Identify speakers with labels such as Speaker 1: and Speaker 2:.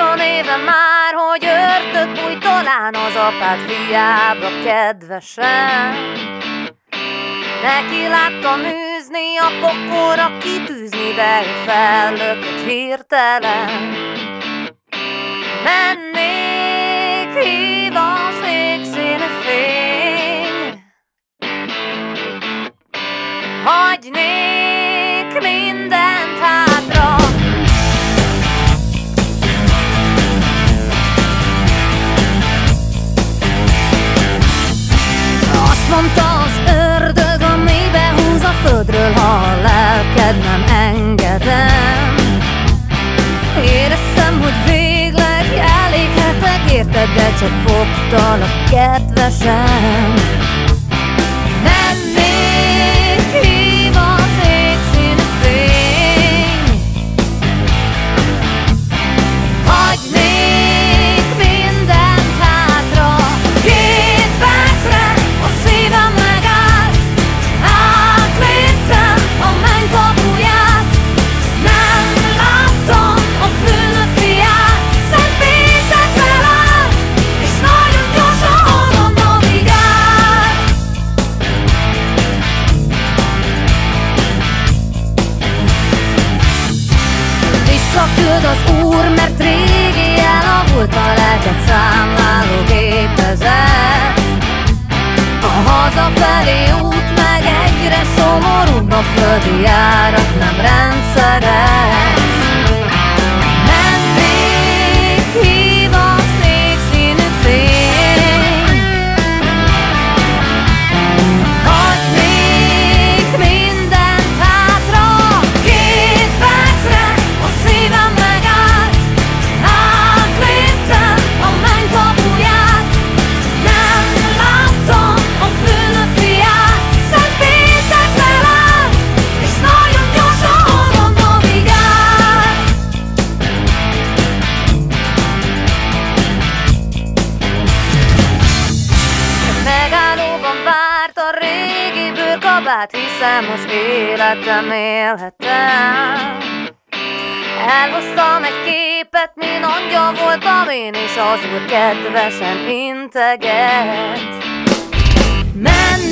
Speaker 1: Azon éve már, hogy ördög bújj talán az apád fiába kedvesen. Neki láttam űzni, a pokorra kitűzni, de ő fellökött hirtelen. Mennék, hív az égszínű fény, hagynék mindent hátra. Azt mondta az ördög, a mélybe húz a földről, ha a lelked nem engedem. Éreztem, hogy végleg eléghetek érted, de csak fogtalak kedvesem. Mennék, hív az égszínű fény, hagynék mindent hátra. 2 percre a szívem megállt, átléptem a mennkapuját. Nem láttam a főnök fiát, Szent Péter felállt, és nagyon gyorsan haza navigált. Visszaküld az Úr, mert régi elavult a lelket számláló gépezet. A hazafelé út meg egyre szomorúbb, a földi járat nem rendszeres. Mennék, hív az égszínű fény, hagynék mindent hátra. 2 percre a szívem megállt, átléptem a mennkapuját. Nem láttam a főnök fiát, Szent Péter felállt, és nagyon gyorsan haza navigált. Megállóban várt a régi bőrkabát, hiszem az életem élhetem. Elhoztam egy képet, min angyal voltam én, és az Úr kedvesen integet.